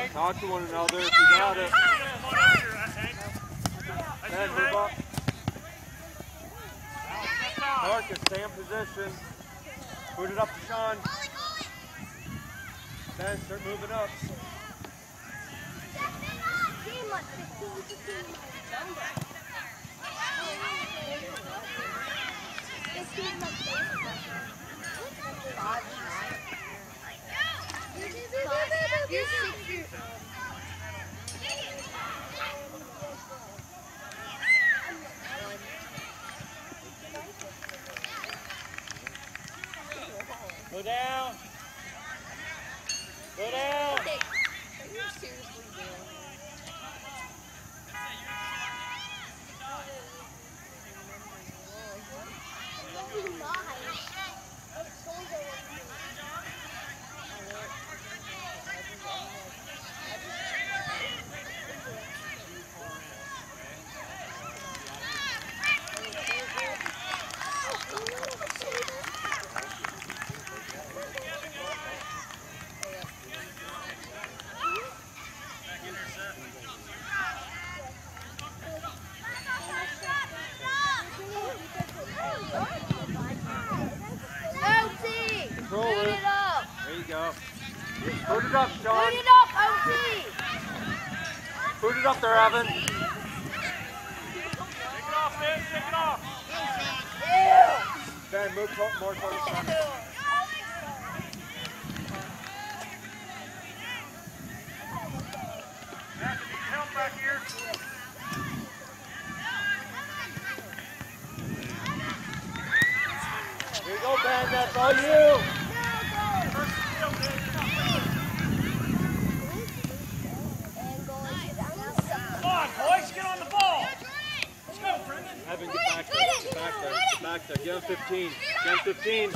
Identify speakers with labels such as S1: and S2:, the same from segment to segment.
S1: Talk to one another if you got it. Ben, move up. Marcus, stay in position. Put it up to Sean. Ben, start moving up.
S2: Go down. Go down.
S3: Are you seriously doing
S1: Control it. There you go. Put it up, Sean.
S3: Put it up, OT!
S1: Put it up there, Evan.
S2: Take it off, Ben. Take it off.
S1: Ben, move more towards the center.
S2: Help back here.
S1: Here you go, Ben. That's all you.
S2: Come on, boys. Get on the ball. Let's go, Brendan.
S1: Evan, get back there. Get back there. Get back there. Get on 15. Get on 15.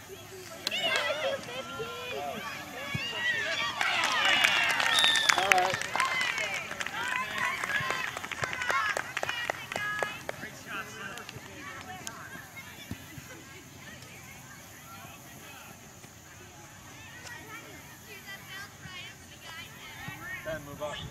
S1: All right. Ben, move up.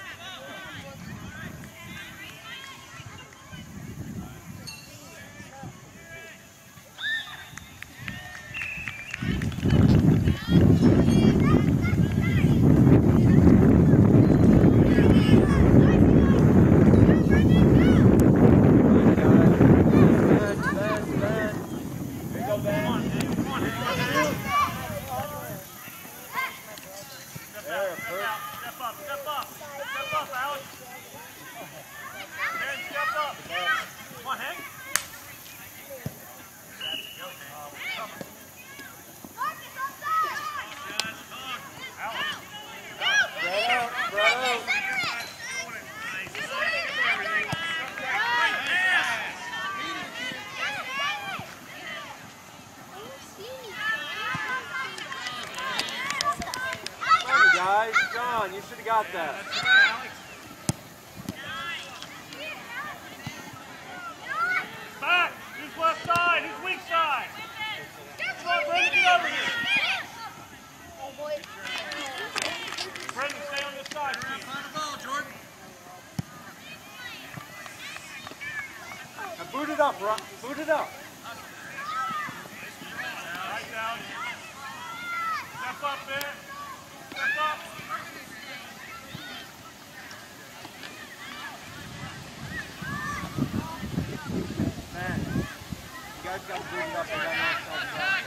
S1: Guys, John, you should have got that.
S2: Back. Who's left side? Who's weak side? Come on, Brendan, get over here. Brendan, stay on this side, please.
S4: Find the ball, Jordan.
S1: Now boot it up, Ron. Boot it up.
S2: Right down. Step up there. Step up.
S1: Man, you guys got to boot it up. You got to knock yourself out.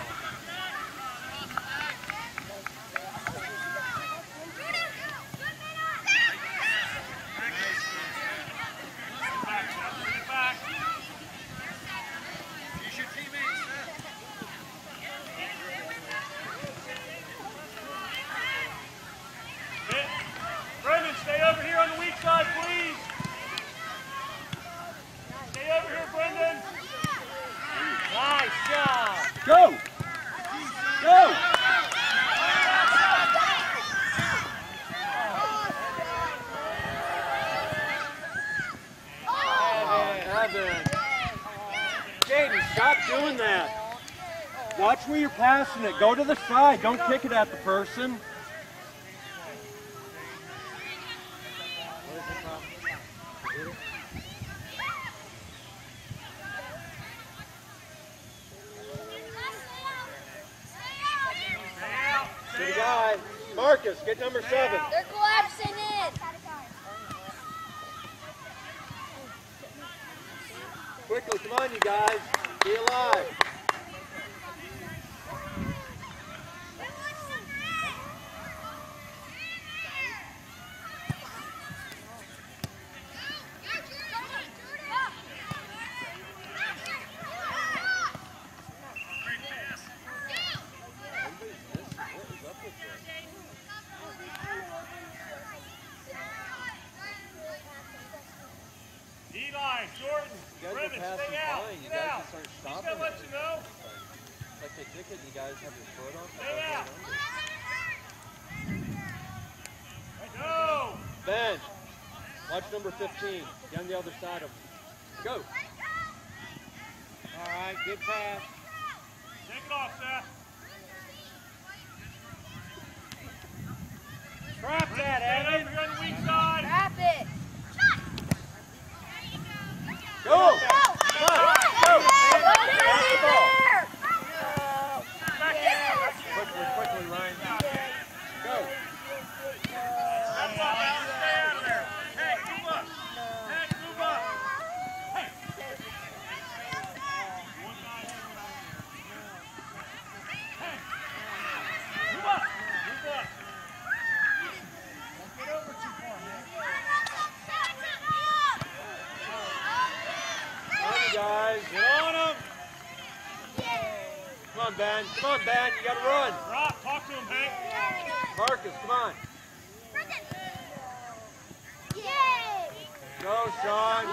S2: Brendan, stay over here on the weak side, please. Stay over here, Brendan.
S1: Nice job. Go. Go. Evan. Jaden, stop doing that. Watch where you're passing it. Go to the side. Don't kick it at the person. Good guy. Marcus, get number 7.
S3: They're collapsing in.
S1: Quickly, come on, you guys. Be alive.
S2: Eli, Jordan, Grimmett, stay out. Get out.
S1: Start
S2: He's
S1: stopping
S2: going to let you know.
S1: Like they kick it and you guys have your foot on.
S2: Stay out. Go.
S1: Ben, watch number 15. Down the other side of him. Go. All right, good pass.
S2: Take it off, Seth.
S1: Trap that, Evan.
S2: You're on the weak side.
S3: Wrap it.
S1: Go. Come on. Go. Quickly, Ryan. Go.
S2: That's all, Alan. Stay out of there. Hey, move up. Hey, move up. Hey. One guy. Hey. Move up. Move up. Don't get over too far, man.
S1: Come on, you guys. Get on him. Come on, Ben. Come on, Ben. You got to run.
S2: Drop. Talk to him, Hank.
S1: Marcus, come on. Go, Sean.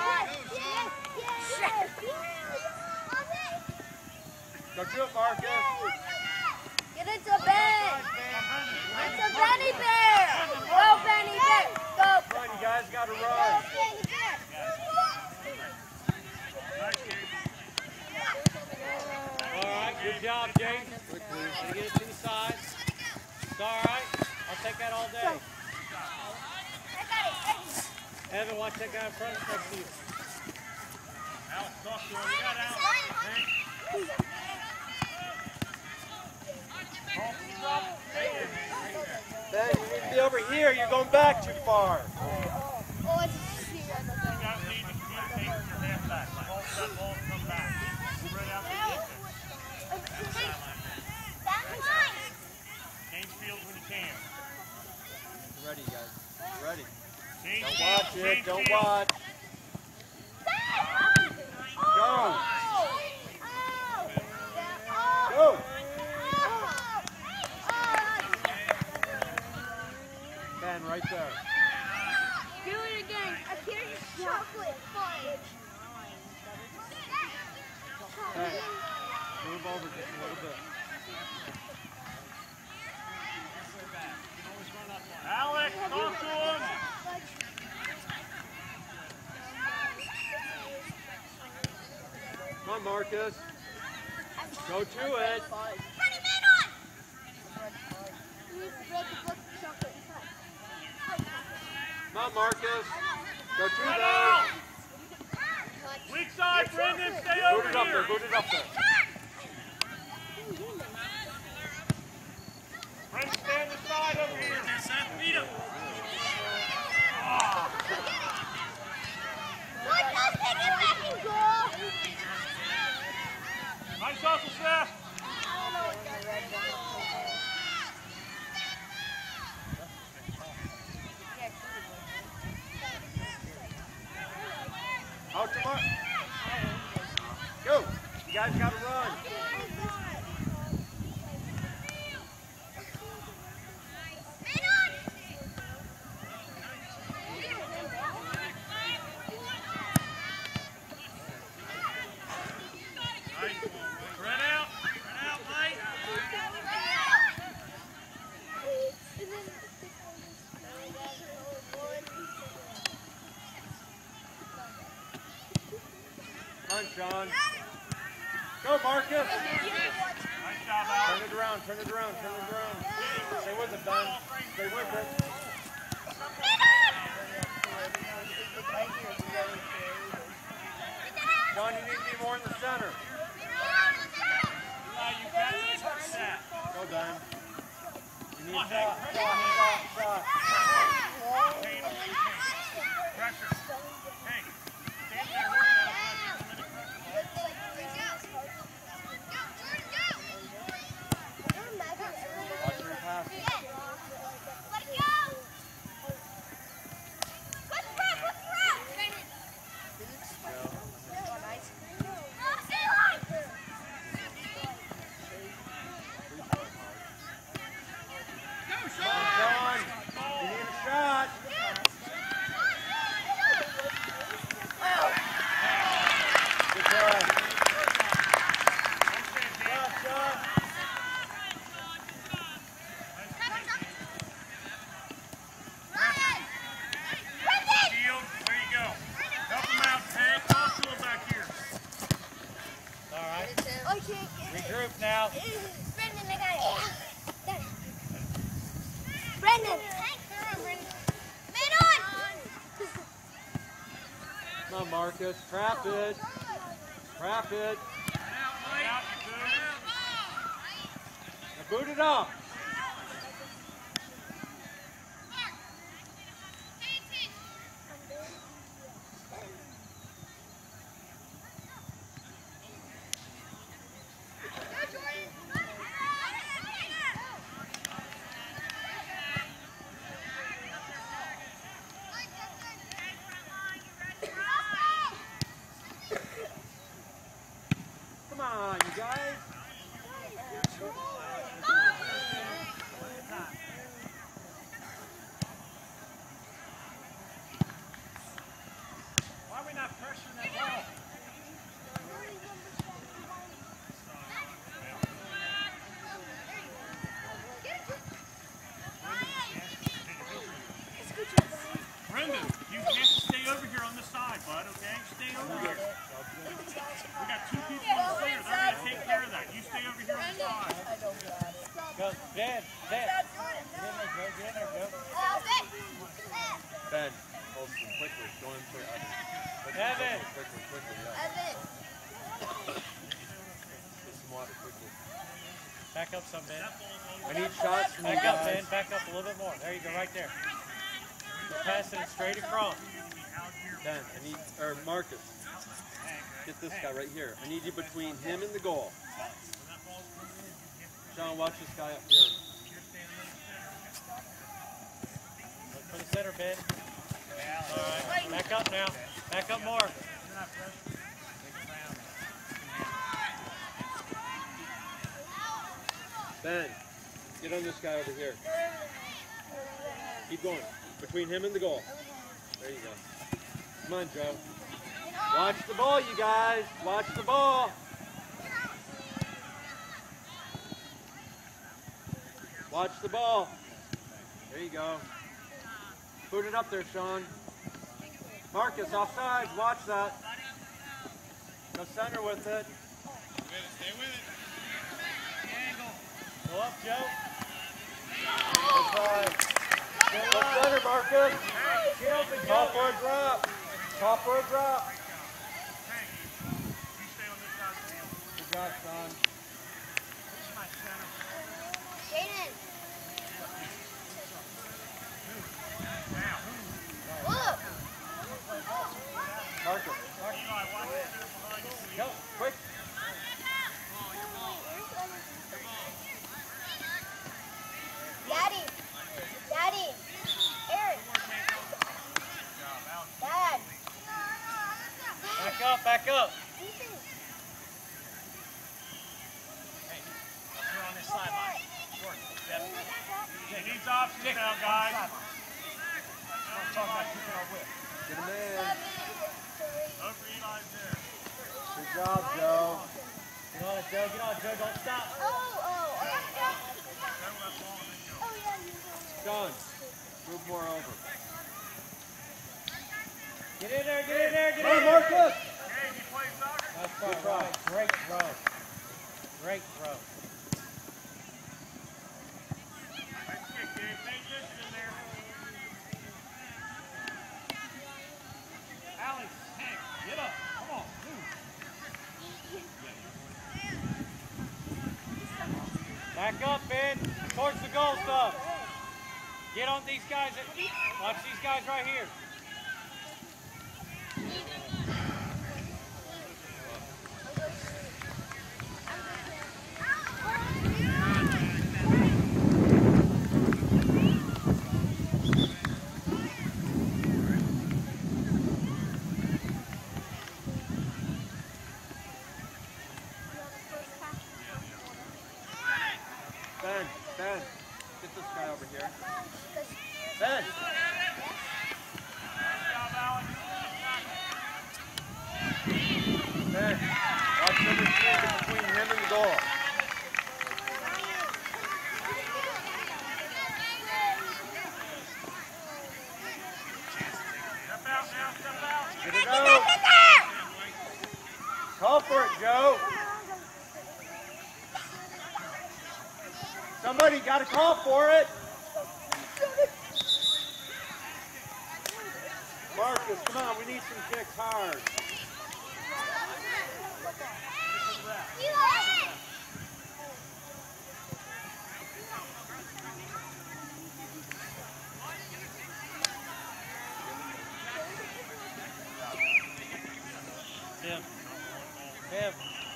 S1: Go to it, Marcus.
S3: Get it to Ben. It's a Benny Bear. Go, Benny Bear. Go.
S1: Come on, you guys got to run.
S3: Benny Bear.
S1: All right, good job, Jake. Quickly, get it to the side. It's all right. I'll take that all day. Evan, watch that guy in front next to you.
S2: Alex, talk to him. You got Alex. Hank. Call for the drop. Stay there, Hank.
S1: Ben, you need to be over here. You're going back too far.
S3: Oh, it's
S2: You guys need to communicate with your halfback. Call for that ball and come back. Spread out the defense. Change fields when you can.
S1: Ready, guys. Ready.
S2: Change
S1: Don't
S2: fields,
S1: watch it.
S2: change
S1: Don't
S2: fields.
S1: watch. Go. Go. Ben, right there.
S3: Do it again. I hear chocolate fudge.
S1: Ben, move over just a little bit.
S2: Alex, talk to him.
S1: Come on, Marcus. Go to it. Come on, Marcus. Go to
S2: Right
S1: that.
S2: out. Weak side, Brendan, stay
S1: Boot
S2: over
S1: it up
S2: here.
S1: there. Boot it up there.
S2: Brendan, stay on the side over here. Beat him. Nice hustle, Seth.
S1: Out to Mark. Go. You guys got to run.
S2: Run out, Mike.
S1: Come on, Sean. Go, Marcus.
S2: Nice job, Alex.
S1: Turn it around. Turn it around. Turn it around. Stay with it, Ben. Stay with it.
S2: on,
S1: Shot,
S2: Hank. Pressure.
S1: shot.
S2: Hank. Pressure. Hank. Stand there. Work out.
S1: Watch your pass. Come on, John. You need a shot. Good try. Shot, shot.
S2: Shield. There you go. Help him out, Hank. Talk to him back here.
S1: All right.
S3: I can't get it.
S1: Regroup now.
S3: Brendan, I got it. There. Brendan. Man on.
S1: Come on, Marcus. Trap it. Trap it.
S2: Get out, you
S1: Now boot it up. Come on, you guys.
S2: Why are we not pressuring that ball? Brendan, you have to stay over here on this side, bud, okay? Stay over here. We got two people on the clear. They're going to take care of that. You stay over here on the side.
S1: Go, Ben. Ben. Get in there, Joe. Get in there, Joe. Ben. Hold quickly. Go in for Evan. Evan. Quickly, yeah. Get some water, quickly. Back up some, Ben. I need shots from you
S3: Back up,
S1: guys.
S3: Ben.
S1: Back up a little bit more. There you go, right there. Just passing it straight across. Ben, I need, or Marcus. Get this guy right here. I need you between him and the goal. Sean, watch this guy up here. Look for the center, Ben. All right, back up now. Back up more. Ben, get on this guy over here. Keep going. Between him and the goal. There you go. Come on, Joe. Watch the ball, you guys. Watch the ball. Watch the ball. There you go. Put it up there, Sean. Marcus, offsides. Watch that. Go center with it.
S2: Stay with it.
S1: Go up, Joe. Good try. Go center, Marcus. Top for a drop. Top for a drop.
S2: Hank, you stay on this side of the field.
S1: Good job, Sean.
S2: This is my center.
S3: Jaden.
S2: Now.
S3: Look.
S1: Marcus.
S2: Eli, watch the center behind you.
S1: Go, quick.
S3: Daddy. Daddy. Eric. Dad.
S1: Back up, back up.
S2: You're on this sideline. He needs options now, guys.
S1: Get him in.
S2: Over Eli's there.
S1: Good job, Joe. Get on it, Joe. Get on it, Joe. Don't stop. Sean, move more over. Get in there, get in there, get in there. Marcus.
S2: Hey, you play soccer?
S1: That's right. Great throw. Great throw.
S2: Nice kick, Dave. Stay distant in there. Alex, Hank, get up. Come on, move.
S1: Back up, Ben. Towards the goal stuff. Get on these guys. Watch these guys right here. Ben, get this guy over here. Ben! Ben, watch number 3 get between him and the goal.
S2: Step out now, step out.
S1: Get it out. Call for it, Joe. Somebody got to call for it. Marcus, come on, we need some kicks hard. Tim. Tim.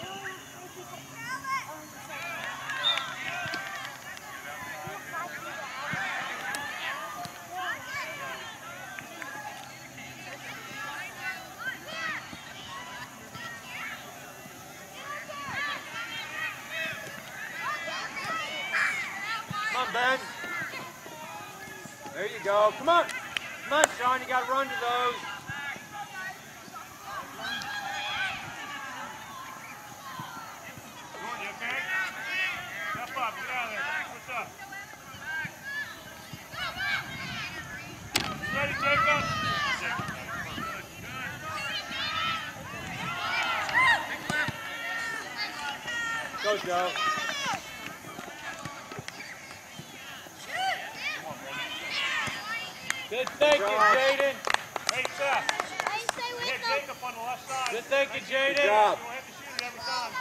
S1: Come on, Ben. There you go. Come on. Come on, Sean. You got to run to those.
S2: Jordan, you okay? Step up. Get out of there. What's up? You ready, Jacob?
S1: Go, Joe. Good thinking, Jaden.
S2: Hey, Seth. Hit Jacob on the left side.
S1: Good thinking, Jaden.
S2: You don't have to shoot it every time.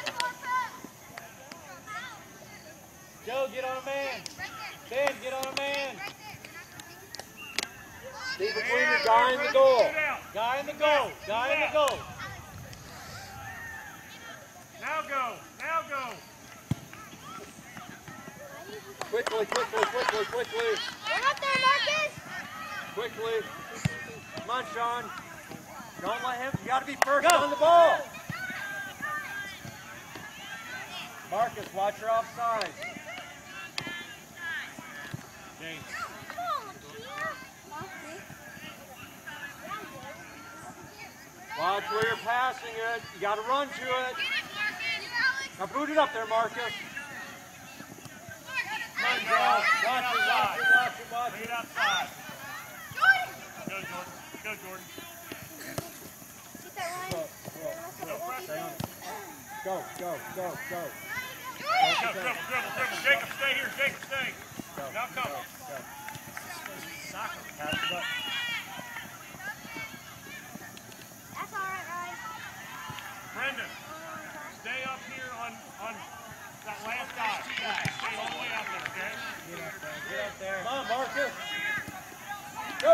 S1: Joe, get on a man. Ben, get on a man. Stay between the guy and the goal. Guy in the goal. Guy in the goal.
S2: Now go. Now go.
S1: Quickly, quickly, quickly, quickly.
S3: Run up there, Marcus.
S1: Quickly. Come on, Sean. Don't let him. You got to be first on the ball. Marcus, watch your offside. James. Watch where you're passing it. You got to run to it. Now boot it up there, Marcus. Come on, Joe. Watch it, watch it, watch it, watch
S2: Bring
S1: it.
S2: it outside. Go, Jordan. Go, Jordan. No pressure.
S1: Go, go, go, go.
S2: Go, dribble, dribble, dribble. Jacob, stay here. Jacob, stay. Now come.
S1: Go.
S2: Soccer.
S1: Pass it up.
S3: That's all right, Ryan.
S2: Brendan, stay up here on that last guy. Stay all the way out there, okay?
S1: Get up there. Come on, Marcus. Go.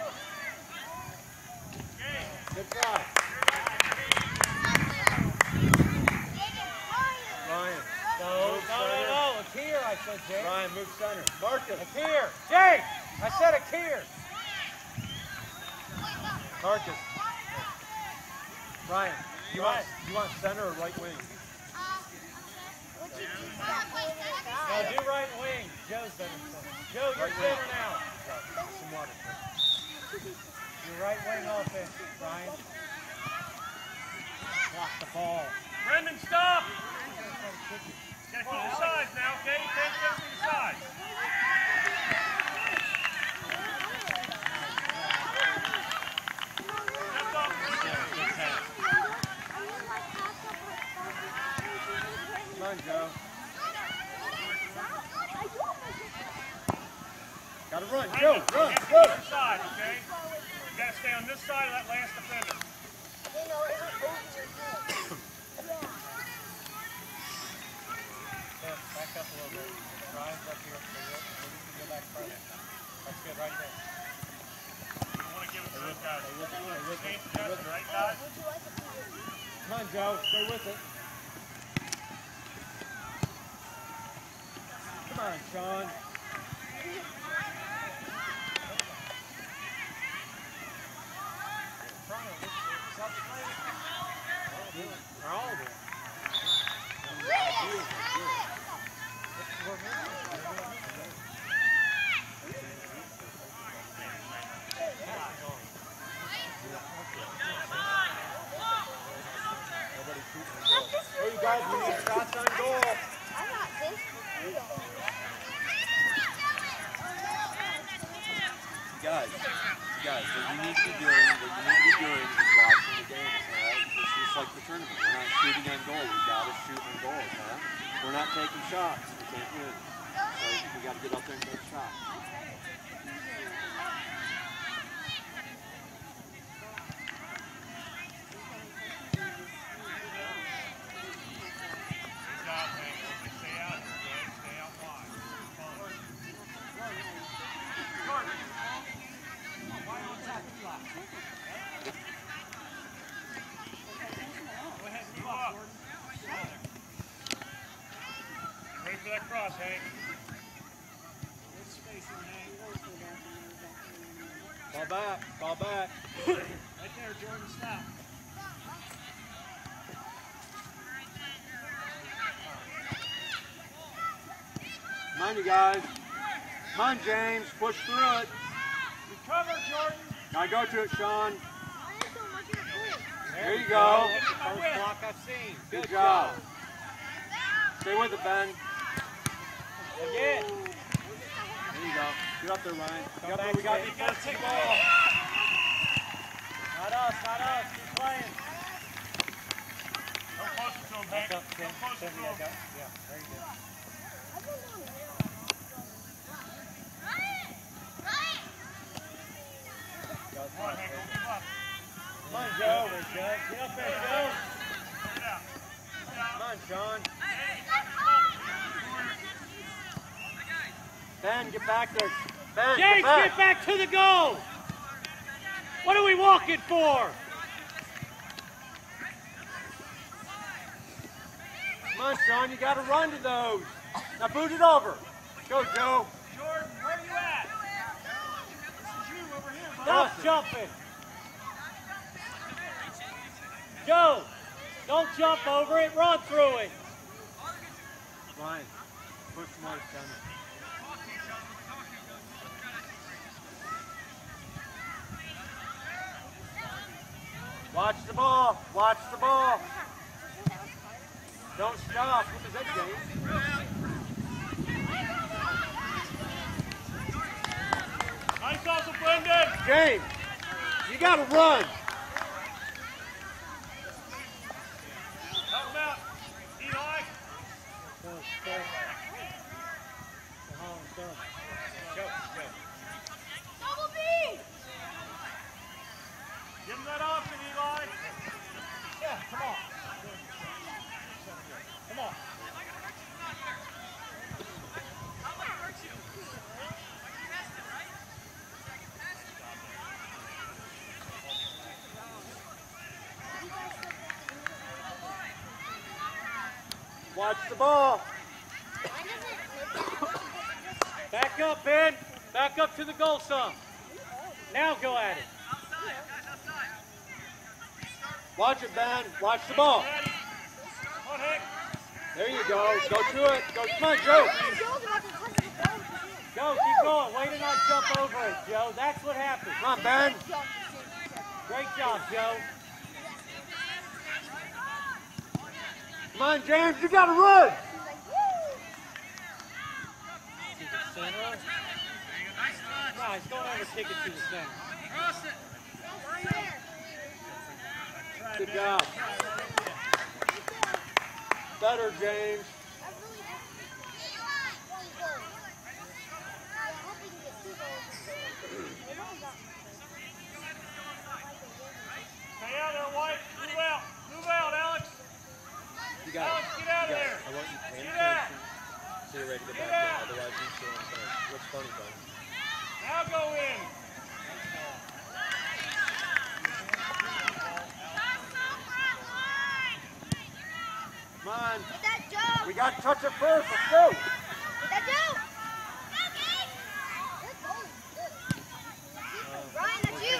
S2: Okay.
S1: Good try. Ryan.
S4: No, it's here, I said, Jay.
S1: Ryan, move center. Marcus.
S4: It's here. Jay, I said it's here.
S1: Marcus. Ryan, you want center or right wing?
S4: No, do right wing. Joe's better center. Joe, you're center now.
S1: Some water.
S4: Your right wing offense, Brian. Block the ball.
S2: Brendan, stop! Gotta keep the sides now, okay? Pay attention to the sides. Step up.
S1: Come on, Joe. Gotta run. Joe,
S2: Brendan,
S1: run.
S2: you
S1: Go.
S2: have to keep the side, okay? You gotta stay on this side of that last defender.
S4: Back up a little bit. Brian's up here, so we can go back further. That's good right there.
S2: You want to give it to those guys. Same suggestion, right, guys?
S1: Come on, Joe. Stay with it. Come on, Sean. They're all there. Hey, you guys, we need shots on goal.
S3: I got this for real.
S1: Guys, what you need to be doing is watching the games, alright? It's just like the tournament. We're not shooting on goal. We gotta shoot on goal, alright? We're not taking shots. We can't win. So we gotta get out there and take shots.
S2: Good job, Hank. Stay out here, okay? Stay out wide. Go ahead, move up. You ready for that cross, Hank?
S1: Ball back, ball back.
S2: Right there, Jordan, stop.
S1: Come on, you guys. Come on, James. Push through it.
S2: Recover, Jordan.
S1: Now go to it, Sean. There you
S4: Go.
S1: go.
S4: That's the first block I've seen.
S1: Good job. Stay with it, Ben.
S4: Again.
S1: There you go. Get up there, Ryan.
S4: Come
S1: Get up there.
S4: back,
S1: We got
S4: Jay.
S1: to
S2: You gotta take the ball.
S4: Not us, not us. Keep playing.
S2: Come closer to him, Hank.
S4: Back up,
S2: Come closer to
S4: Tim, yeah,
S2: him.
S4: go. Yeah, there you go.
S2: Come on, Hank. Don't give up.
S1: Come on, Joe. Get up there, Joe.
S2: Put it out.
S1: Come on, Sean. Ben, get back there. Ben,
S4: James,
S1: get back.
S4: to the goal. What are we walking for?
S1: Come on, Sean. You got to run to those. Now boot it over. Go, Joe.
S2: Jordan, where are you at? This is you over here, bud.
S4: Stop jumping. Joe, don't jump over it. Run through it.
S1: Ryan, push more center. Watch the ball. Watch the ball. Don't stop. What is that, James?
S2: Nice hustle, Brendan.
S1: James, you got to run.
S2: Help him out. Eli.
S3: Double B!
S2: Give him that option, Eli.
S4: Yeah, come on. Come on.
S1: Watch the ball.
S4: Back up, Ben. Back up to the goal some. Now go at it.
S1: Watch it, Ben. Watch the ball.
S2: Ready. Come on, Hank.
S1: There you go. Go to it. Go. Come on, Joe.
S4: Go, keep going. Way to not jump over it, Joe. That's what happened.
S1: Come on, Ben.
S4: Great job, Joe.
S1: Come on, James. You got to run.
S4: To the center. Nice. Don't ever kick it to the center.
S1: Good job. Better, James.
S2: Stay out there, White. Move out. Move out, Alex.
S1: You got
S2: Alex, get out of there.
S1: I want you paying
S2: Get out.
S1: attention so you're ready to get
S2: Get
S1: back
S2: out.
S1: there. Otherwise, you still on the What's funny, buddy?
S2: Now go in.
S1: Come on.
S3: Get that Joe.
S1: We got to touch it first. Let's go.
S3: Get that Joe. Ryan, that's you.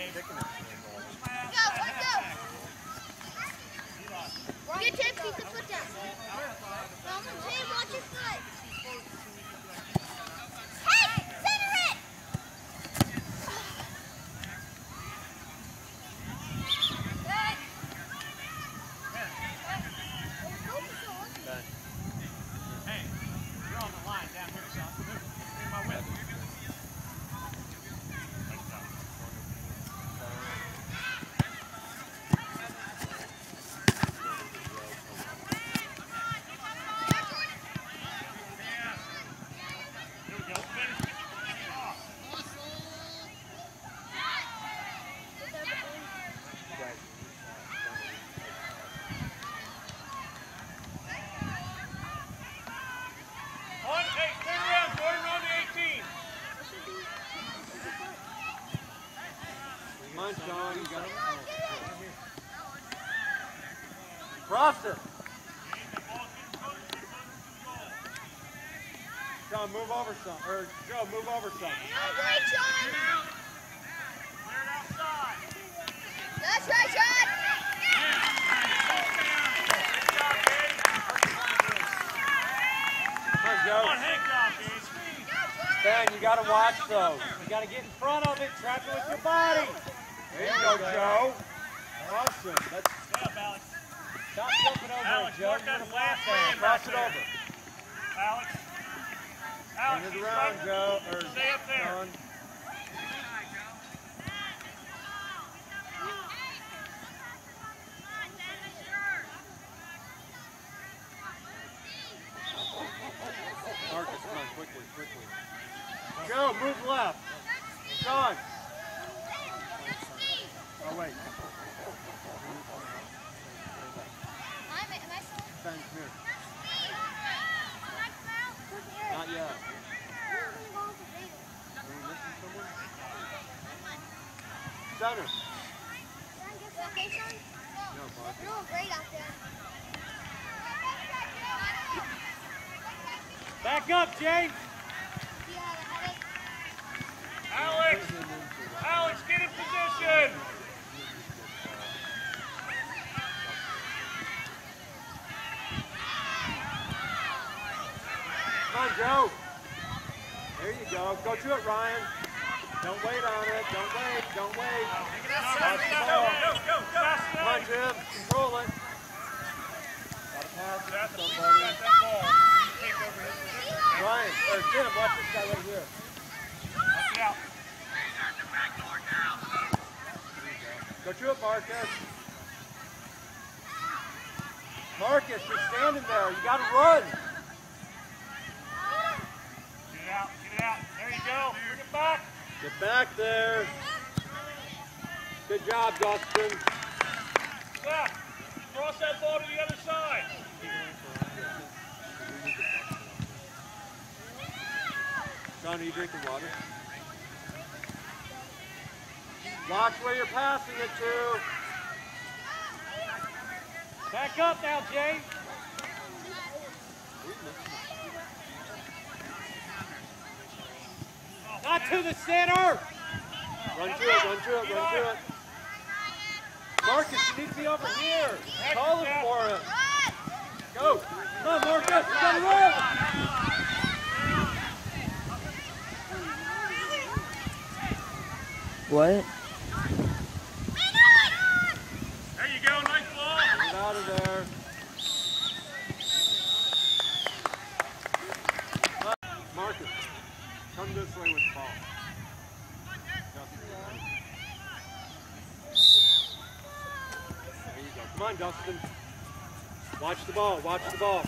S3: Go, let's go. Get tips, keep the foot down. Hey, watch your foot. Hey, center it.
S2: Hey, you're on the line down here, son. Here's my whip. Here we go. Finish. On, hey, turn around, Jordan, on to 18.
S1: Come on, Sean. You got it. Cross it. Sean, move over some. Or Joe, move over some.
S3: Great, Sean.
S2: Clear it outside.
S3: That's right, Sean.
S1: Come on,
S2: Come
S1: Joe.
S2: on, Hank, job, dude.
S1: Ben, you got to watch those.
S4: You got to get in front of it. Trap it with your body.
S1: There you go, Joe. Awesome. That's
S2: Stay up, Alex.
S4: Stop jumping over
S2: Alex,
S4: it, Joe.
S2: work
S4: You're
S2: on
S4: going to
S2: last
S4: flap
S2: man
S4: down.
S1: cross
S2: back
S1: it over.
S2: there. Alex. Alex,
S1: Turn it
S2: he's
S1: around,
S2: right.
S1: Joe. Or
S2: Stay up there.
S1: Sean. Marcus, come on, quickly, quickly. Joe, move left. Sean. Oh, wait. Ben, come here. Not yet. Are we missing someone? Center. No, Bob.
S3: You're doing great out there.
S4: Back up, James.
S2: Alex. Alex, get in position.
S1: Come on, Joe. There you go. Go to it, Ryan. Don't wait on it. Don't wait. Don't wait. Pass the ball.
S2: Go.
S1: Come on, Jim. Control it. Gotta pass it
S2: That's
S1: to
S2: that
S1: somebody.
S2: ball. Take over his.
S1: Ryan, or Jim, watch this guy right here.
S2: Watch it out.
S1: Go to it, Marcus. Marcus, you're standing there. You gotta run.
S2: Get it out. There you go. Bring it back.
S1: Get back there. Good job, Dustin.
S2: Seth, cross that ball to the other side.
S1: Sean, are you drinking water? Watch where you're passing it to.
S4: Back up now, James. Not to the center.
S1: Run to it. Marcus, you need to be over here. Call it for him. Go. Come on, Marcus. You gotta run.
S5: What?
S2: There you go. Nice ball.
S1: Get out of there. Marcus, come this way with the ball. Dustin, there you go. Come on, Dustin. Watch the ball. Watch the ball.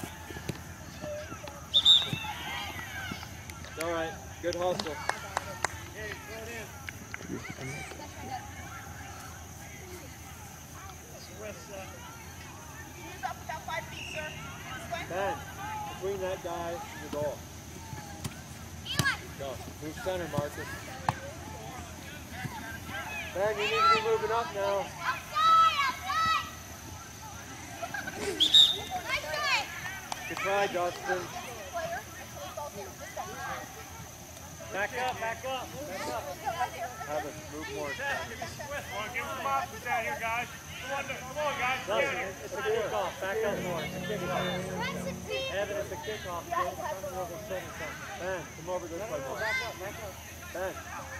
S1: It's all right. Good hustle. Ben, between that guy and the goal. Go. Move center, Marcus. Ben, you need to be moving up now. Good try, Dustin.
S4: Back up, back up, back up.
S1: Have it. Move more.
S2: Come on, give us some options out here, guys. Come on, guys.
S4: Dustin, it's a kickoff. Back up more. It's a kickoff. Evan, it's a kickoff.
S1: Ben, come over this way.
S4: Back up, back up.
S1: Ben.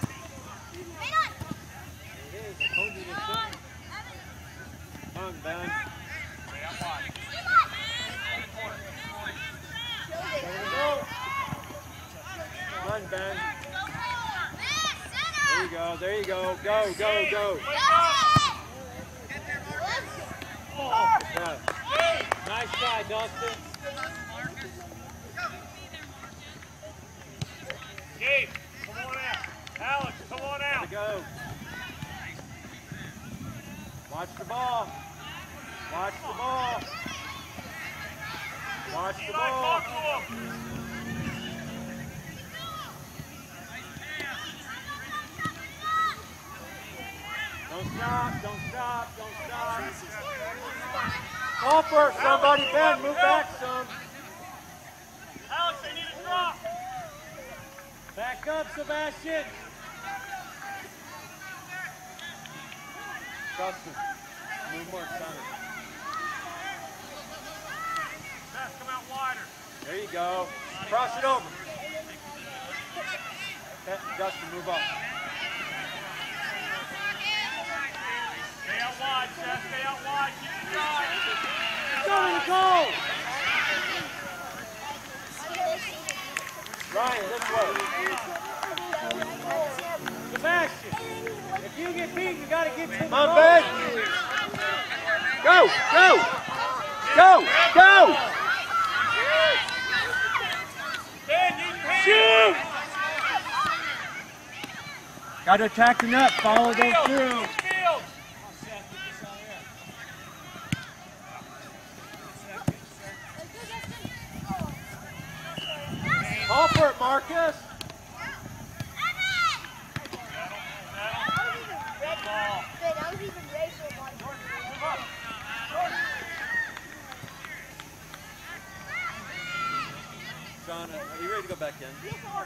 S4: It is. I told you to sit.
S1: Come on, Ben.
S2: Stay out wide.
S1: Come on, Ben. There you go. There you go. Go, go, go. Yeah.
S4: Nice try, Dustin.
S2: Gabe, come on out. Alex, come on
S1: There
S2: out.
S1: you go. Watch the ball. Watch the ball. Watch the
S2: Eli,
S1: ball.
S2: talk to him.
S1: Don't stop. Don't stop. Don't stop. Call for it, somebody. Ben, move back some.
S2: Alex, they need a drop.
S4: Back up, Sebastian.
S1: Dustin, move more center.
S2: Seth, come out wider.
S1: There you go. Cross it over. Dustin, move up.
S2: Stay out wide, Seth. Stay out wide. Keep your drive.
S4: Go to the goal.
S1: Ryan, this way.
S4: Sebastian, if you get beat, you got to get to the
S1: Come on,
S4: goal.
S1: Ben. Go, go. Go, go.
S2: Ben, use your hands.
S1: Shoot. Got to attack the net. Follow those through.
S2: Field.
S1: Call for it, Marcus. John, are you ready to go back in? John?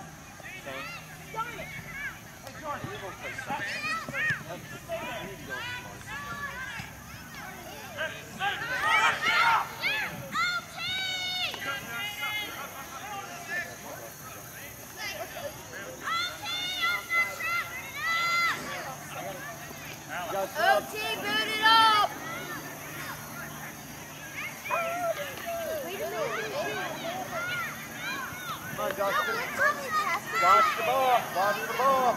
S1: You're going to play soccer. You need to go into
S3: OT, boot it up!
S1: Come on, Dustin. Watch the ball. Watch the ball.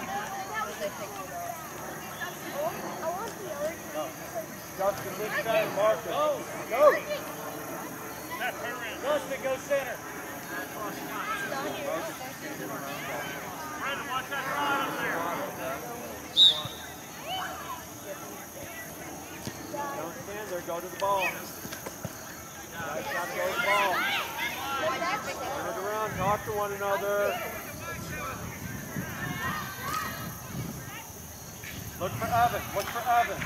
S1: Dustin, this time, Marcus.
S4: Go.
S1: Go.
S2: Seth, turn around.
S4: Dustin, go center.
S2: Brandon, watch that drive up there.
S1: Don't stand there. Go to the ball. Guys, got to go to the ball. Turn it around. Talk to one another. Look for Evan. Look for Evan.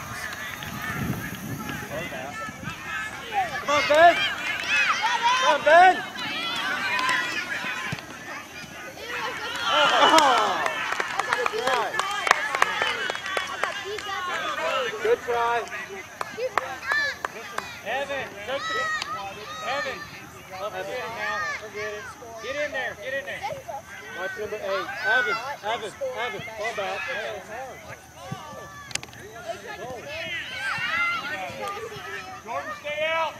S1: Come on, Ben. Come on, Ben. Oh. Good try.
S4: Evan, take the... Evan. Oh, forget it now. Forget it. Get in there. Get in there.
S1: Watch number 8. Evan. Evan. Evan. Fall back.
S2: Jordan, stay out.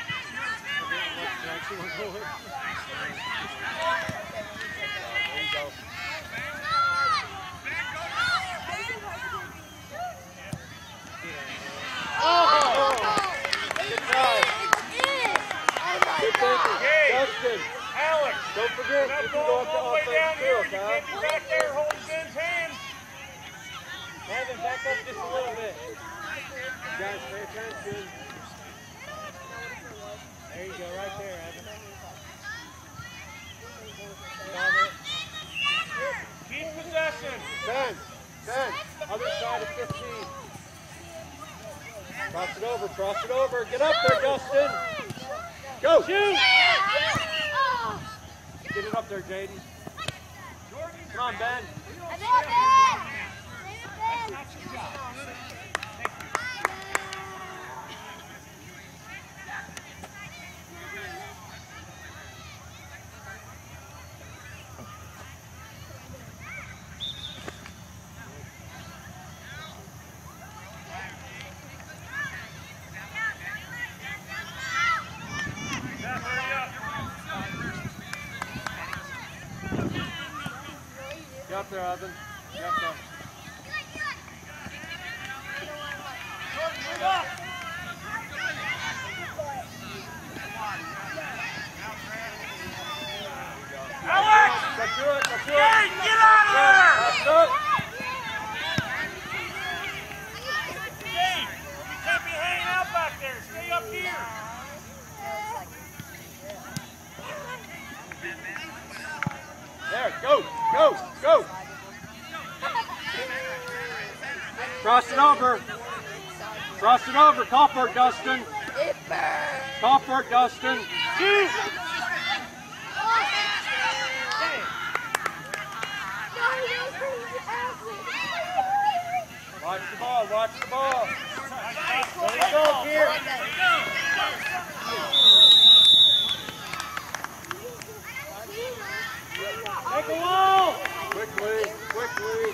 S1: There you go. Good try. Good thinking. Dustin,
S2: Alex,
S1: don't forget
S2: that
S1: you can go
S2: ball's
S1: up to
S2: all the way down
S1: offense
S2: here.
S1: too,
S2: You
S1: okay?
S2: can't be back there holding Ben's hand.
S4: Evan, back up just a little bit.
S1: Guys, pay attention.
S4: There you go, right there, Evan. Got it.
S2: Dustin.
S1: 10. 10. Other side of 15. Cross it over. Cross it over. Get up there, Dustin. Go.
S4: Shoot!
S1: Get it up there, Jaden. Come on, Ben. Get up there, Evan. Get up there.
S2: Move up. Alex!
S1: Get to it. Get to it.
S2: Hey, get out of there!
S1: Pass it up.
S2: Dave, you can't be hanging out back there. Stay up here.
S1: There. Go. Go. Go. Cross it over. Cross it over. Call for it, Dustin. Call for it, Dustin.
S4: Shoot!
S1: Watch the ball. Watch the ball.
S2: Let
S1: it go, here.
S4: Make a wall!
S1: Quickly. Quickly.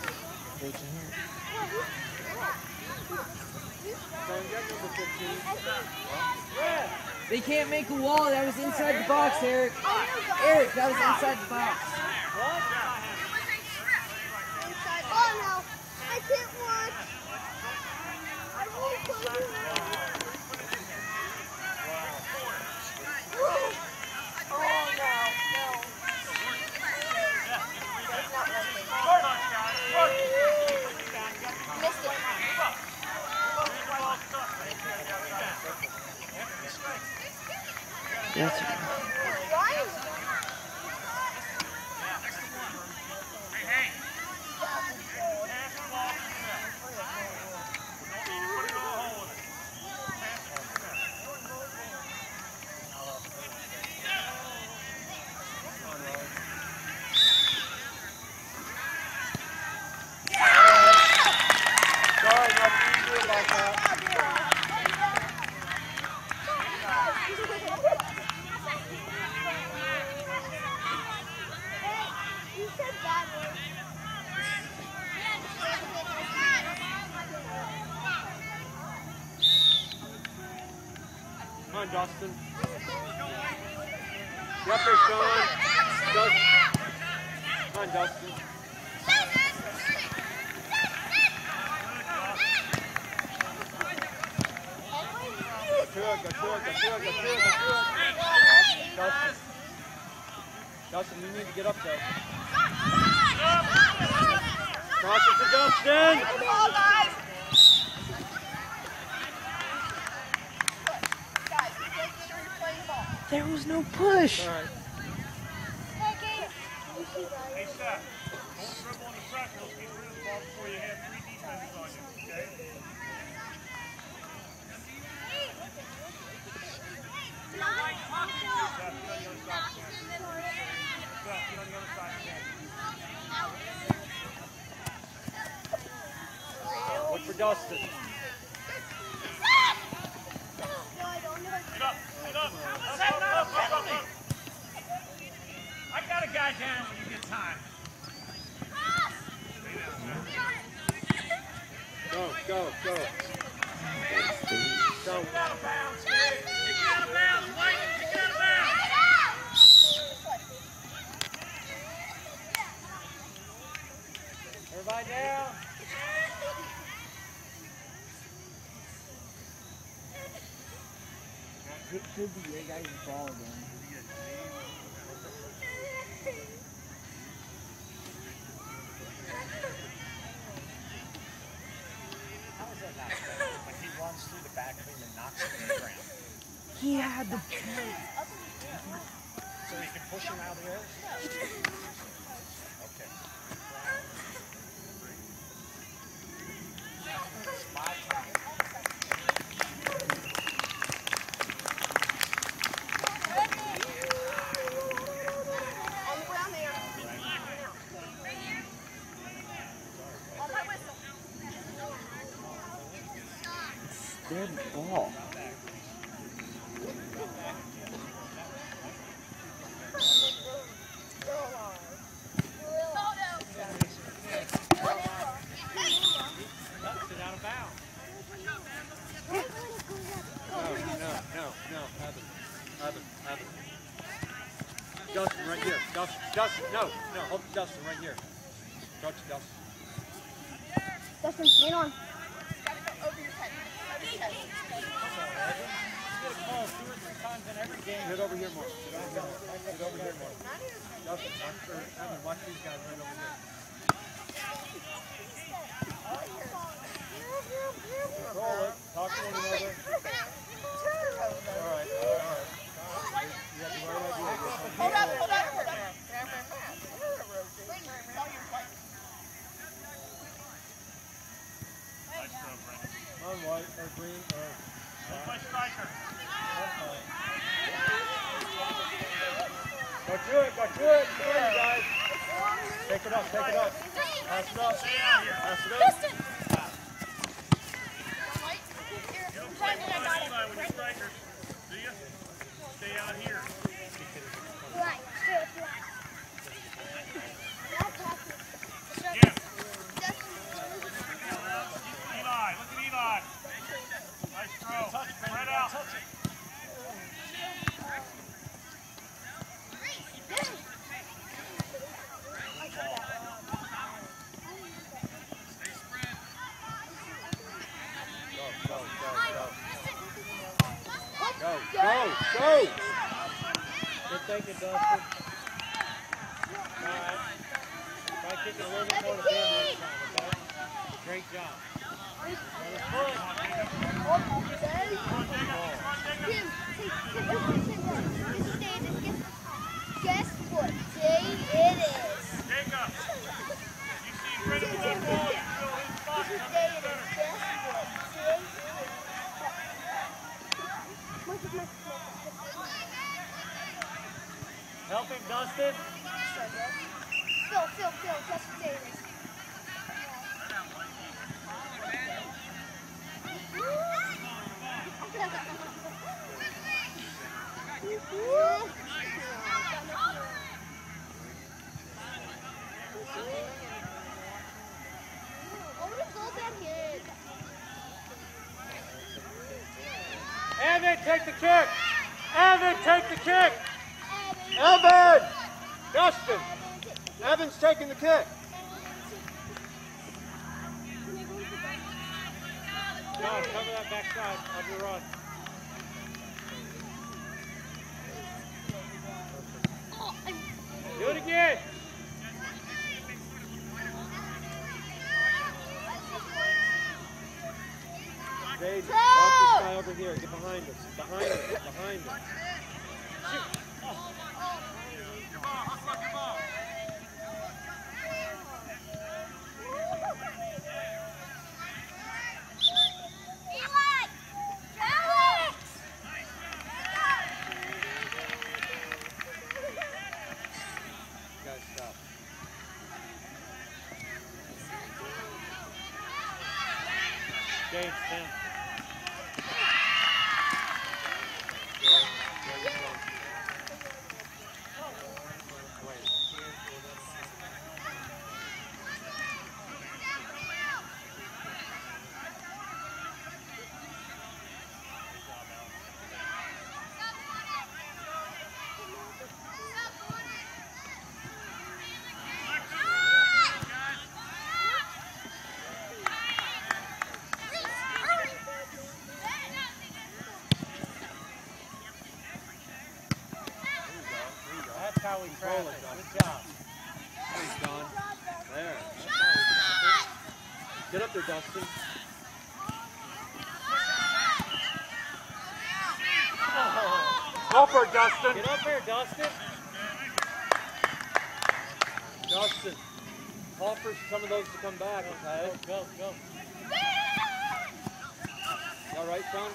S1: Don't get number 15.
S4: Red!
S5: They can't make a wall. That was inside the box, Eric. Eric, that was inside the box.
S3: Oh no, I can't watch. I won't close your eyes. Oh no, no. That's not working. Missed it.
S5: That's
S1: Sorry, nothing to do about that.
S3: You said bad words.
S1: Come on, Dustin. Get up there, Sean. Dustin. Come on, Dustin. Go to it, go to it, go to it, go to it, go to it. Dustin. Dustin, you need to get up there. Cross it to Dustin.
S3: Come on, guys. Guys, you're playing ball.
S5: There was no push.
S1: All right.
S2: Hey, Seth, don't dribble on the track. You'll get rid of the ball before you have 3 defenders on you, okay?
S1: Look for Dustin.
S2: Get up, get up. Up. I got a guy down when you get time.
S1: Go, go, go. Go.
S2: Get out of bounds, kid. Get out of bounds, Mike. Get out of bounds.
S4: Everybody down.
S5: Could be they got his ball again.
S6: How is that not fair? When he runs through the back of him and knocks him to the ground.
S5: He had the
S6: So he can push him out of there? Okay.
S1: Good ball.
S4: Sit out of bounds.
S1: No, Evan. Dustin, right here. Dustin, no, hold Dustin right here. Dustin.
S3: Dustin, lean on.
S4: Call 2 or 3 times in every game.
S1: Get over here more. Get over here more. Dustin, Evan, watch these guys right over here. Control it. Talk to one another. All right. You have the right idea.
S7: Hold up.
S2: Nice throw, Brendan.
S1: On white or green or...
S2: Go play striker.
S1: Go to it. Come on, you guys. Take it up. Pass it up.
S2: Stay out here.
S1: Pass it up.
S3: Dustin!
S2: You don't play behind Eli when you're strikers, do you? Stay out here.
S3: Right.
S2: Yeah. Eli, look at Eli. Nice throw. Spread out.
S1: Go!
S4: Good thinking, Dustin. All right. Try to kick it a little bit more to Ben next time, okay? Great job.
S3: Guess what day it is?
S2: Jacob, you see Brendan with that ball, you fill his spot.
S3: This
S2: Come
S3: day it
S2: center.
S3: is. Guess what day it is?
S4: Help him, Dustin.
S3: Phil, guess what day it is?
S4: Evan, take the kick. Evan, take the kick.
S1: Evan! Dustin! Evan's taking the kick.
S4: John, cover that backside of your run. Do it again.
S1: Dave, watch this guy over here. Get behind us. Behind us. Shoot. Guys, stop.
S4: James, 10. That's how we travel. Good job.
S1: He's gone. There. Get up there, Dustin. Go for it, Dustin.
S4: Get up here, Dustin.
S1: Dustin. Call for some of those to come back, okay?
S4: Go.
S1: All right, son?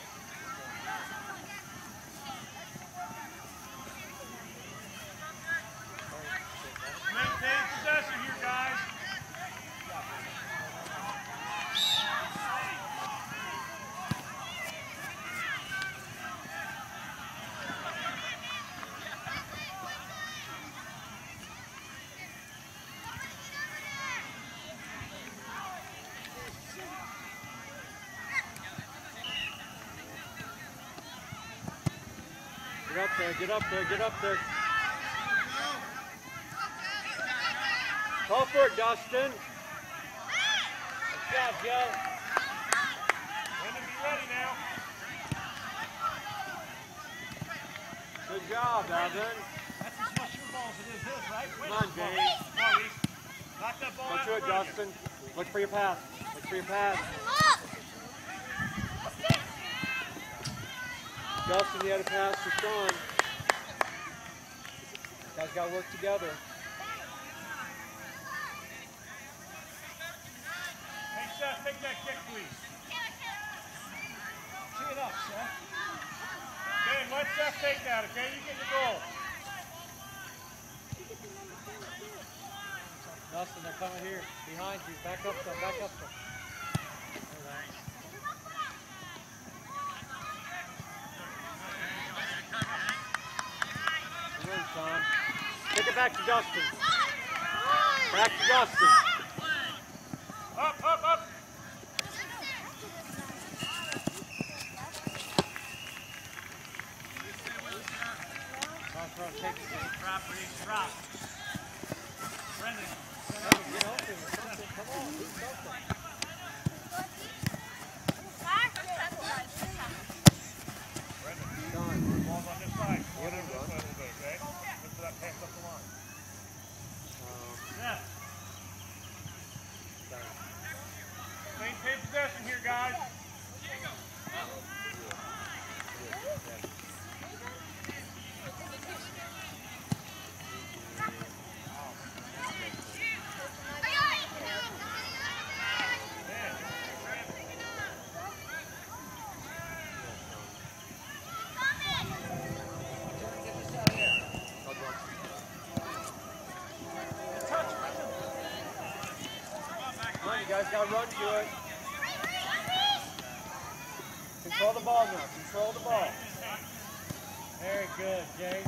S2: Maintain possession here, guys.
S1: there, get up there, get up there. Go for it, Dustin.
S4: Good job, Joe.
S2: Brendan, be ready now.
S1: Good job, Evan.
S6: That's as much your ball as it is his, right?
S1: Come on, James.
S2: Come on, Reese. Knock that ball
S1: Go
S2: out
S1: to it,
S2: in front of you.
S1: Dustin. Look for your pass. Look for your pass. Dustin, you had a pass for Sean. You guys got to work together.
S2: Hey, Seth, take that kick, please.
S6: Tee it up, Seth.
S2: Okay, let Seth take that, okay? You get the goal.
S4: Dustin, they're coming here. Behind you. Back up them. Back up them.
S1: Come on, Sean. Take it back to Dustin. Back to Dustin.
S2: Up, up, up.
S4: Take it.
S6: Drop, Reese, drop. Brendan.
S4: Get open. Come on. Do something.
S2: Brendan, ball's on this side. One over this side a little bit, okay? Look for that pass up the line.
S6: Seth.
S2: Maintain possession here, guys.
S1: Come on, you guys got to run to it. Control the ball now. Control the ball.
S4: Very good, Jay.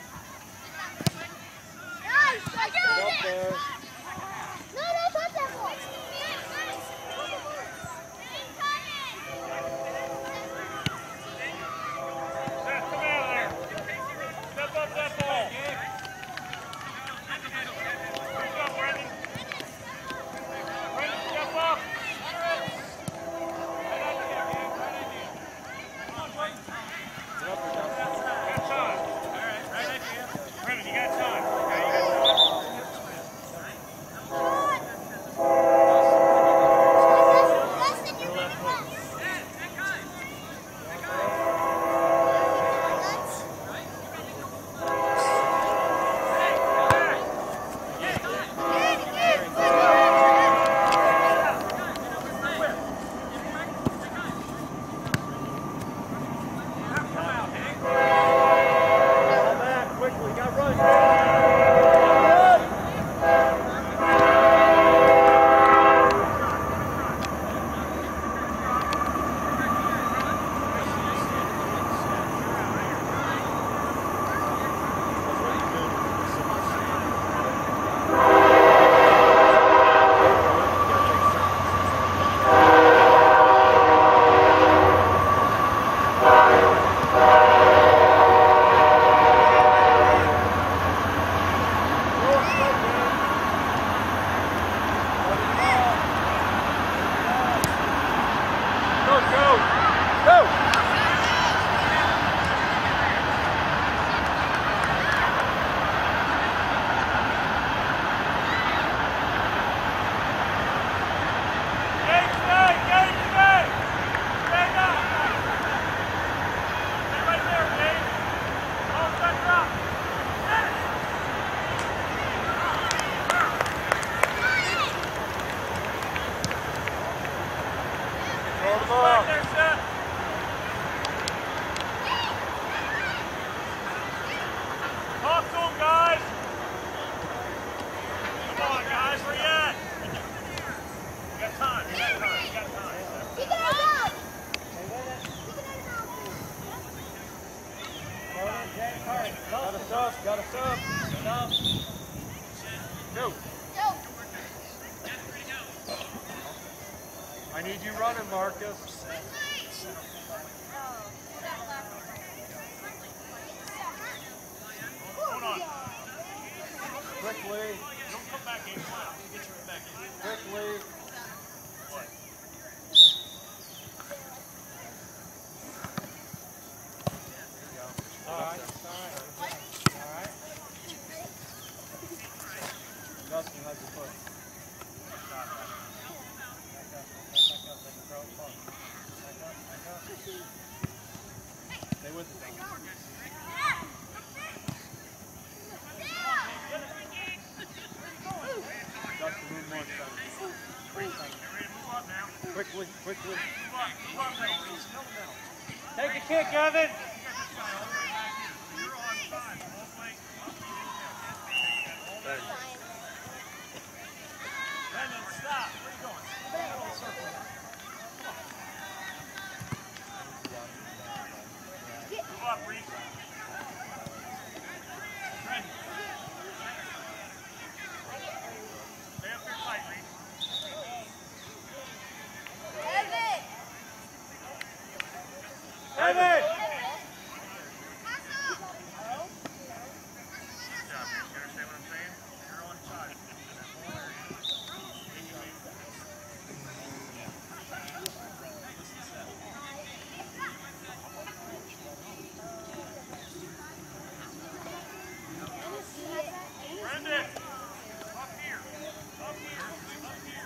S1: Get up there.
S2: Seth, come out of there. Step up that ball. Good job, Brendan. Brendan, step up.
S1: Get up there, Dustin.
S2: You got time. Brendan, you got time. Okay, you got
S1: Ball back quickly. You got to run. Go, go, go!
S2: Stay, stay, stay, stay! Stay down! Stay right there, Dave! Ball set drop!
S1: Control the ball.
S2: Back there, Seth! Talk to him, guys! Come on, guys, where you at? You got time, you got time, you got time.
S4: Hey, wait a Hold on, Jay. Hurry.
S1: Got a sub, got a sub. Go. I need you running, Marcus. Quickly.
S2: Don't come back in. Come on. Get your back in.
S1: Quickly.
S2: What?
S4: Alright. Dustin, how's your foot? Back up. Let him throw it far. Back up. Stay with it, Dustin. Dustin, move more, son. Quickly. Take a kick, Evan.
S2: Brendan, stop. Where are you going? Move up, Reese. Brendan. Stay up there tight, Reese.
S4: Evan!
S2: Good job, Reese. You understand what I'm saying? You're on side. Brendan! Up here. Up here. Up here.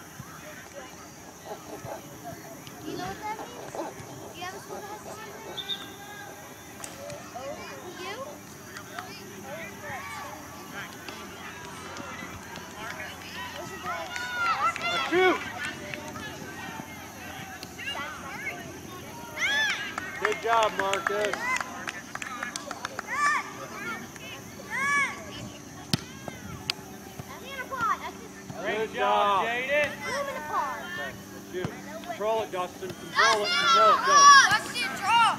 S3: Do you know what that means? Do you have a school that has the same thing? You?
S4: Shoot! Good job, Marcus. Great job, Jaden. Shoot. Control it, Dustin. Control it. Go.
S3: Dustin, draw!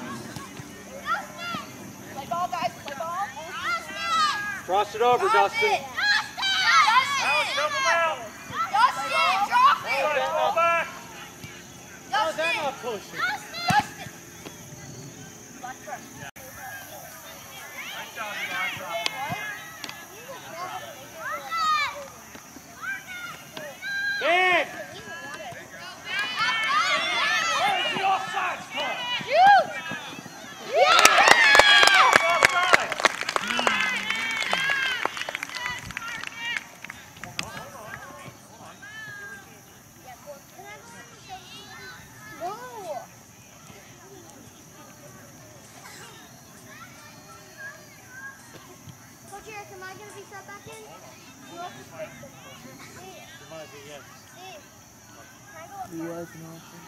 S3: Play ball, guys. Play ball.
S4: Cross it over, Dustin.
S2: Alex, help him out.
S3: Dustin, drop it!
S2: Ball back.
S4: How's that not pushing?
S3: Dustin!
S2: Nice job, Eli.
S4: Ben!
S2: Where's the offsides call?
S3: Shoot! Yeah!
S2: Offside.
S3: No! Coach Eric, am I going to be set back in? Look.
S4: Might be, yes.
S3: Steve, can I go up
S5: Do you
S3: front?
S5: like an option?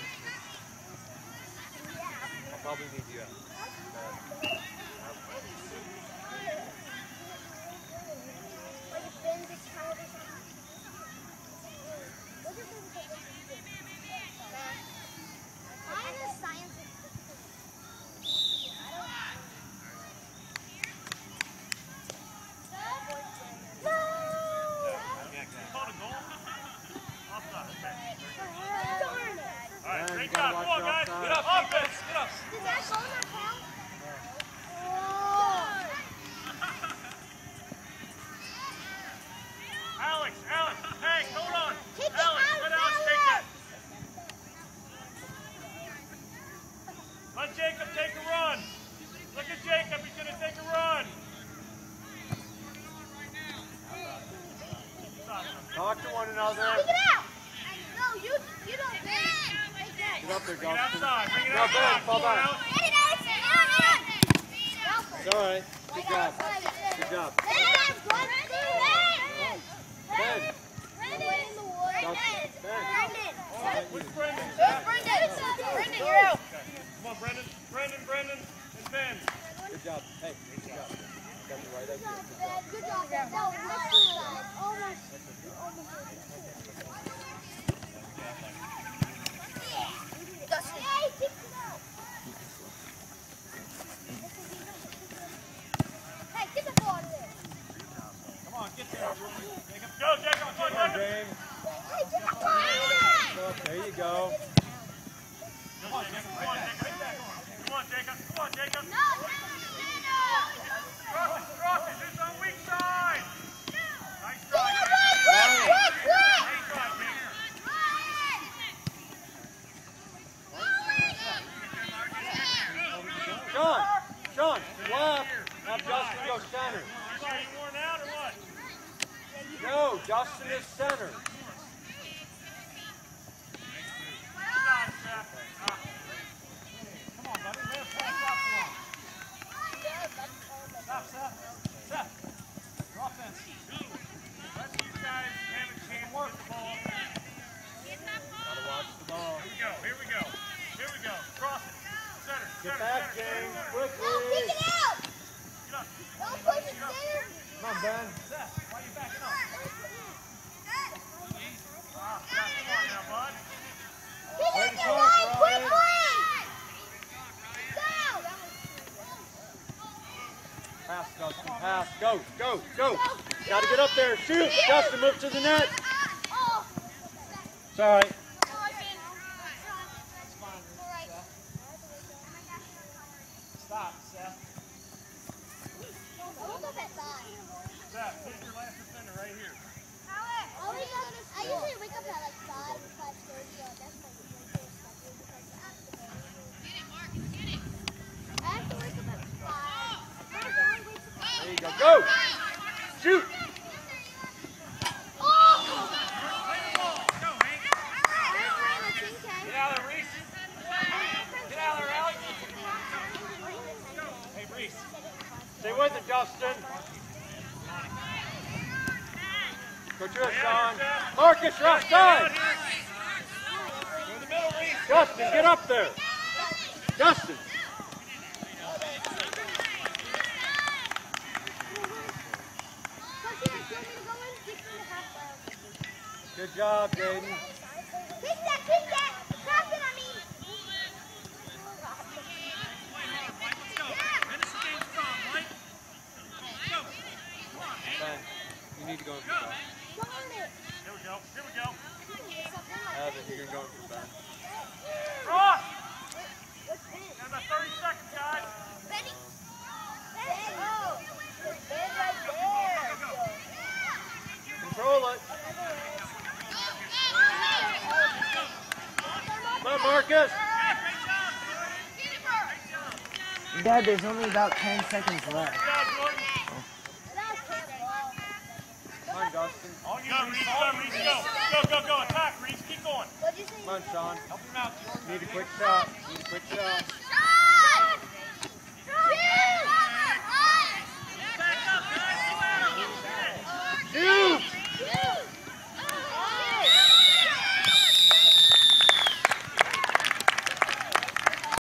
S4: I'll probably need you out.
S3: Like it's been this kind of something. Look at this. Mine is science. No!
S2: Called a goal? Offside. Okay.
S3: Darn it!
S2: All right,
S4: Man,
S2: great
S4: you gotta
S2: job.
S4: watch
S2: Come on,
S4: your
S2: guys.
S4: offside.
S2: Get up. Offense. Get up.
S3: Does that goal not count? Oh!
S2: Alex, hey, hold on.
S3: Kick it
S2: Alex,
S3: out,
S2: let Alex take that.
S3: Alex!
S2: Let Jacob take a run. Look at Jacob. He's going to take a run.
S4: Talk to one another.
S3: Kick it out! No, you don't think. Like that.
S4: Get up there,
S2: Bring it
S4: Dustin.
S2: outside. Bring it
S4: Go
S2: outside.
S4: back, fall
S2: Come on,
S4: back.
S2: Alex.
S3: Get it out!
S4: It's all right. Good job. Good job. Ben. Dustin. Ben.
S2: Where's Brendan?
S3: Brendan, you're out.
S2: Come on, Brendan, and Ben.
S4: Good job. Hey, good job. Got the right idea.
S3: Good job, Ben. No, let's do it. Almost. Dustin. Hey, kick it out. Hey, get the ball out of there.
S2: Come on, get there. Jacob. Go, Jacob. Come on,
S4: Come on,
S2: Jacob.
S4: James.
S3: Hey, get the ball out of there.
S4: There you go.
S2: Come on, Jacob. Come on, Jacob. Come on, Jacob. Come on, Jacob.
S3: No,
S2: Cross it. Who's on weak side?
S1: Get back, James. Quickly.
S3: Oh, kick it out! Don't push it there!
S1: Come on, Ben.
S2: Seth, why are you backing up? Come on now, bud.
S3: Kick
S1: Way
S3: it
S1: to
S3: to
S1: talk,
S3: Ryan,
S1: Ryan.
S3: quickly! Go!
S1: Pass, Dustin. Pass. Go, go, go. Got to get up there. Shoot. Dustin, move to the net.
S3: Oh!
S1: It's all right.
S6: Stop, Seth.
S2: Seth, put your last defender right here.
S3: I usually wake up at like 5 or 5:30. That's my usual schedule because I have to wake up at 5.
S1: There you go. Go. Shoot.
S3: Oh!
S2: Go, Hank.
S6: Get out of there, Reese. Get out of there, Alex. Hey, Reese.
S1: Stay with it, Justin. Go to it, Sean. Marcus, you're outside.
S6: Go in the middle, Reese.
S1: Justin, get up there. Justin. Good job, Jaden.
S3: Kick that, kick that! Pass it, I mean!
S2: Finish the game strong, Mike. Go. Come on, Hank.
S1: Ben, you need to go in for Ben.
S2: Here we go. Here we go.
S1: Have it. You're going to go in for Ben.
S2: Ross! Got about 30 seconds, guys.
S3: Benny! Oh! Ben right there!
S1: Control it. Come on, Marcus.
S5: Dad, there's only about 10 seconds left.
S2: Good job, Jordan.
S1: Come on, Dustin.
S2: On you, Reese. Go, Reese. Go. Go, go, go. Attack, Reese. Keep going.
S3: What'd you say?
S1: Come on, Sean.
S6: Help him out, Jordan.
S1: Need a quick shot. Need a quick shot.